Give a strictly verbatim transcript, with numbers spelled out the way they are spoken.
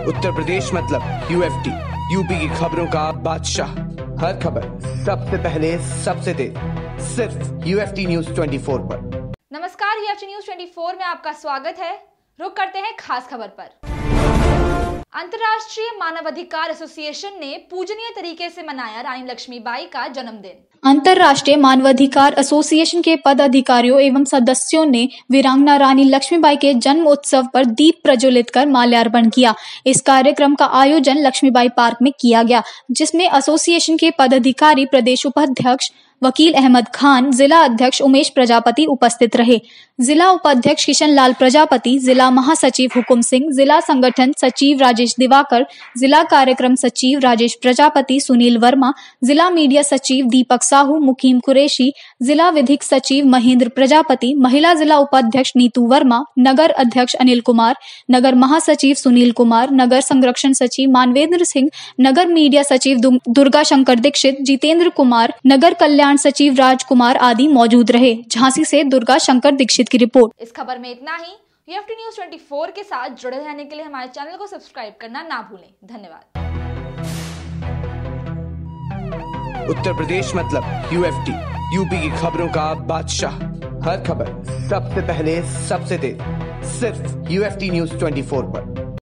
उत्तर प्रदेश मतलब UFT, UP की खबरों का बादशाह। हर खबर सबसे पहले, सबसे तेज, सिर्फ यूएफटी न्यूज चौबीस पर। नमस्कार, यूएफटी न्यूज चौबीस में आपका स्वागत है। रुक करते हैं खास खबर पर। अंतर्राष्ट्रीय मानवाधिकार एसोसिएशन ने पूजनीय तरीके से मनाया रानी लक्ष्मीबाई का जन्मदिन। अंतर्राष्ट्रीय मानवाधिकार एसोसिएशन के पदाधिकारियों एवं सदस्यों ने वीरांगना रानी लक्ष्मीबाई के जन्म उत्सव पर दीप प्रज्वलित कर माल्यार्पण किया। इस कार्यक्रम का आयोजन लक्ष्मीबाई पार्क में किया गया, जिसमें एसोसिएशन के पदाधिकारी, प्रदेश उपाध्यक्ष वकील अहमद खान, जिला अध्यक्ष उमेश प्रजापति उपस्थित रहे। जिला उपाध्यक्ष किशन लाल प्रजापति, जिला महासचिव हुकुम सिंह, जिला संगठन सचिव राजेश दिवाकर, जिला कार्यक्रम सचिव राजेश प्रजापति, सुनील वर्मा, जिला मीडिया सचिव दीपक साहू, मुकीम कुरैशी, जिला विधिक सचिव महेंद्र प्रजापति, महिला जिला उपाध्यक्ष नीतू वर्मा, नगर अध्यक्ष अनिल कुमार, नगर महासचिव सुनील कुमार, नगर संरक्षण सचिव मानवेंद्र सिंह, नगर मीडिया सचिव दुर्गा शंकर दीक्षित, जितेंद्र कुमार, नगर कल्याण सचिव राजकुमार आदि मौजूद रहे। झांसी से दुर्गा शंकर दीक्षित की रिपोर्ट। इस खबर में इतना ही। यूएफटी न्यूज चौबीस के साथ जुड़े रहने के लिए हमारे चैनल को सब्सक्राइब करना ना भूलें। धन्यवाद। उत्तर प्रदेश मतलब यूएफटी, यूपी की खबरों का बादशाह। हर खबर सबसे पहले, सबसे तेज, सिर्फ यूएफटी न्यूज चौबीस पर।